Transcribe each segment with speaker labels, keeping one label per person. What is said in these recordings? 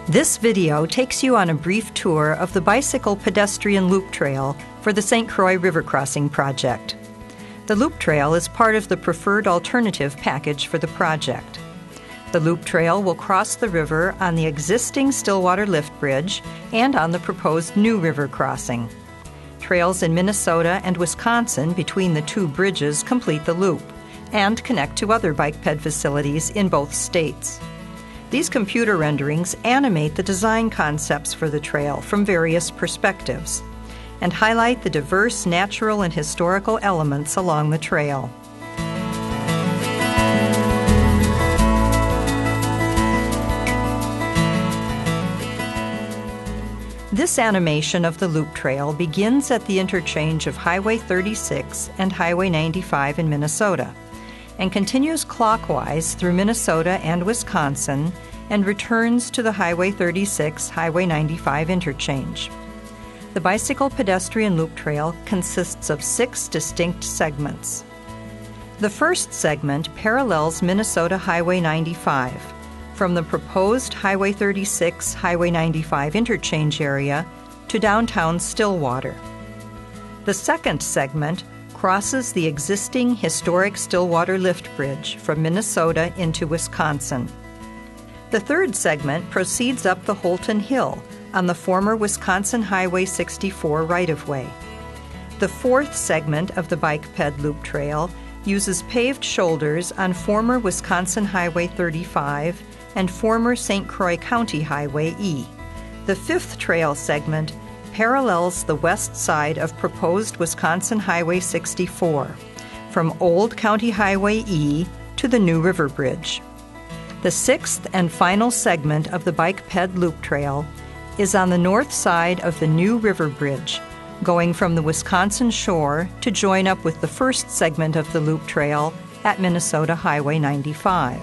Speaker 1: This video takes you on a brief tour of the bicycle pedestrian loop trail for the St. Croix River Crossing project. The loop trail is part of the preferred alternative package for the project. The loop trail will cross the river on the existing Stillwater lift bridge and on the proposed new river crossing. Trails in Minnesota and Wisconsin between the two bridges complete the loop and connect to other bike ped facilities in both states. These computer renderings animate the design concepts for the trail from various perspectives and highlight the diverse natural and historical elements along the trail. This animation of the loop trail begins at the interchange of Highway 36 and Highway 95 in Minnesota, and continues clockwise through Minnesota and Wisconsin and returns to the Highway 36, Highway 95 interchange. The bicycle pedestrian loop trail consists of 6 distinct segments. The first segment parallels Minnesota Highway 95 from the proposed Highway 36, Highway 95 interchange area to downtown Stillwater. The second segment crosses the existing historic Stillwater lift bridge from Minnesota into Wisconsin. The third segment proceeds up the Holton Hill on the former Wisconsin Highway 64 right-of-way. The fourth segment of the bike ped loop trail uses paved shoulders on former Wisconsin Highway 35 and former St. Croix County Highway E. The fifth trail segment parallels the west side of proposed Wisconsin Highway 64, from Old County Highway E to the new river bridge. The sixth and final segment of the bike ped loop trail is on the north side of the new river bridge, going from the Wisconsin shore to join up with the first segment of the loop trail at Minnesota Highway 95.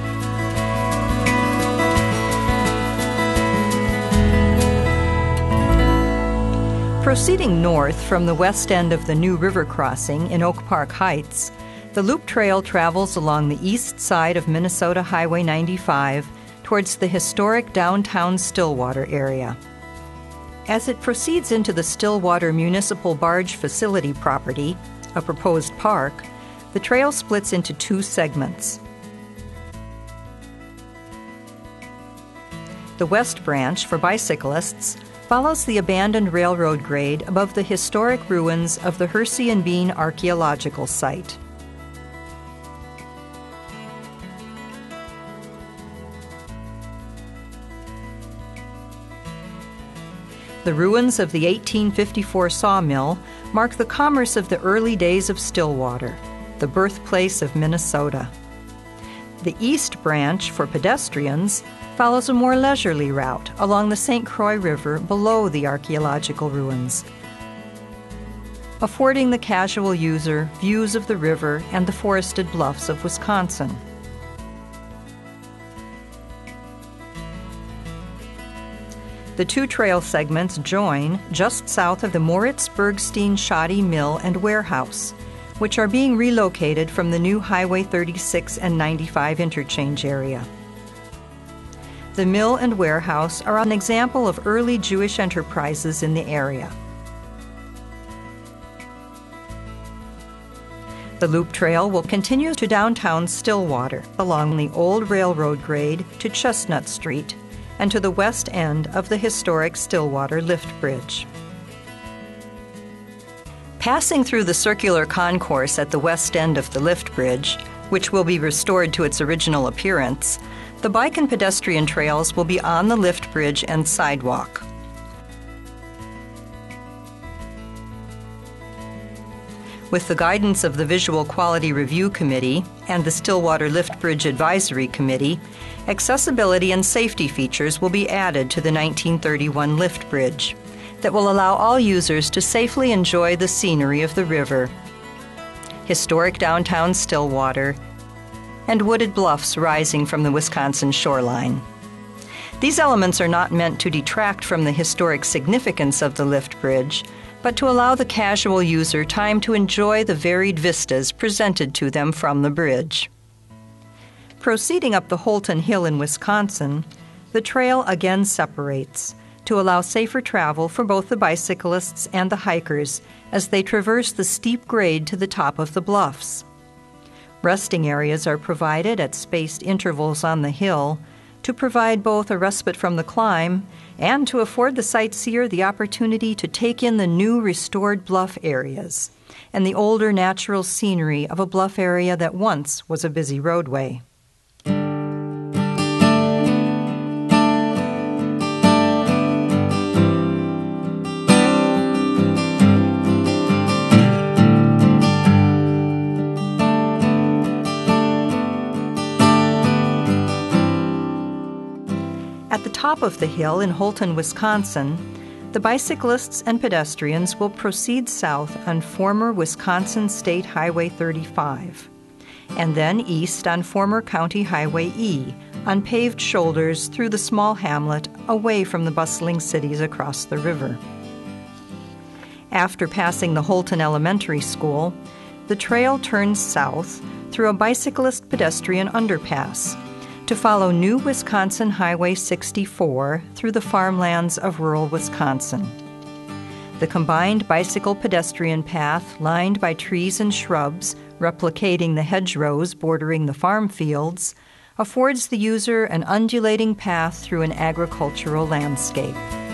Speaker 1: Proceeding north from the west end of the new river crossing in Oak Park Heights, the loop trail travels along the east side of Minnesota Highway 95 towards the historic downtown Stillwater area. As it proceeds into the Stillwater Municipal Barge Facility property, a proposed park, the trail splits into 2 segments. The west branch, for bicyclists, follows the abandoned railroad grade above the historic ruins of the Hersey and Bean Archaeological Site. The ruins of the 1854 sawmill mark the commerce of the early days of Stillwater, the birthplace of Minnesota. The east branch, for pedestrians, follows a more leisurely route along the St. Croix River below the archaeological ruins, affording the casual user views of the river and the forested bluffs of Wisconsin. The 2 trail segments join just south of the Moritz-Bergstein Shoddy Mill and Warehouse, which are being relocated from the new Highway 36 and 95 interchange area. The mill and warehouse are an example of early Jewish enterprises in the area. The loop trail will continue to downtown Stillwater along the old railroad grade to Chestnut Street and to the west end of the historic Stillwater lift bridge. Passing through the circular concourse at the west end of the lift bridge, which will be restored to its original appearance, the bike and pedestrian trails will be on the lift bridge and sidewalk. With the guidance of the Visual Quality Review Committee and the Stillwater Lift Bridge Advisory Committee, accessibility and safety features will be added to the 1931 lift bridge that will allow all users to safely enjoy the scenery of the river, historic downtown Stillwater, and wooded bluffs rising from the Wisconsin shoreline. These elements are not meant to detract from the historic significance of the lift bridge, but to allow the casual user time to enjoy the varied vistas presented to them from the bridge. Proceeding up the Holton Hill in Wisconsin, the trail again separates to allow safer travel for both the bicyclists and the hikers as they traverse the steep grade to the top of the bluffs. Resting areas are provided at spaced intervals on the hill to provide both a respite from the climb and to afford the sightseer the opportunity to take in the new restored bluff areas and the older natural scenery of a bluff area that once was a busy roadway. At the top of the hill in Holton, Wisconsin, the bicyclists and pedestrians will proceed south on former Wisconsin State Highway 35, and then east on former County Highway E on paved shoulders through the small hamlet away from the bustling cities across the river. After passing the Holton Elementary School, the trail turns south through a bicyclist pedestrian underpass to follow new Wisconsin Highway 64 through the farmlands of rural Wisconsin. The combined bicycle pedestrian path, lined by trees and shrubs replicating the hedgerows bordering the farm fields, affords the user an undulating path through an agricultural landscape.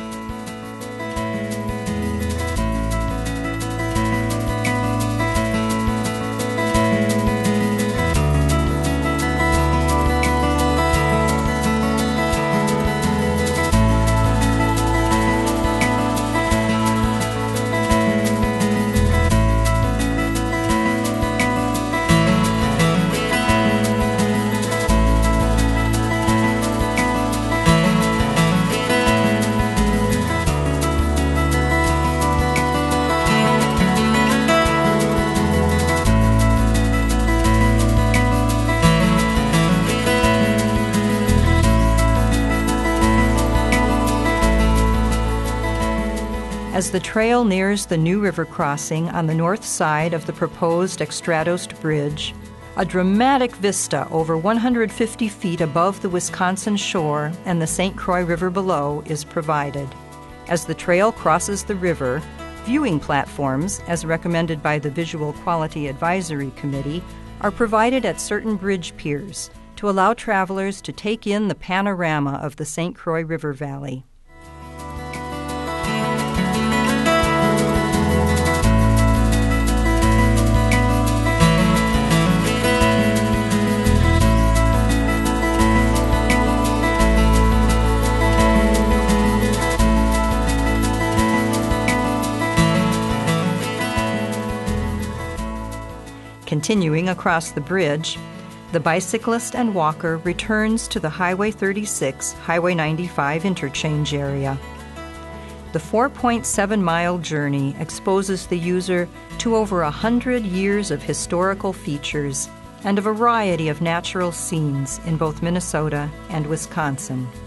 Speaker 1: As the trail nears the new river crossing on the north side of the proposed Extradost Bridge, a dramatic vista over 150 feet above the Wisconsin shore and the St. Croix River below is provided. As the trail crosses the river, viewing platforms, as recommended by the Visual Quality Advisory Committee, are provided at certain bridge piers to allow travelers to take in the panorama of the St. Croix River Valley. Continuing across the bridge, the bicyclist and walker returns to the Highway 36, Highway 95 interchange area. The 4.7-mile journey exposes the user to over 100 years of historical features and a variety of natural scenes in both Minnesota and Wisconsin.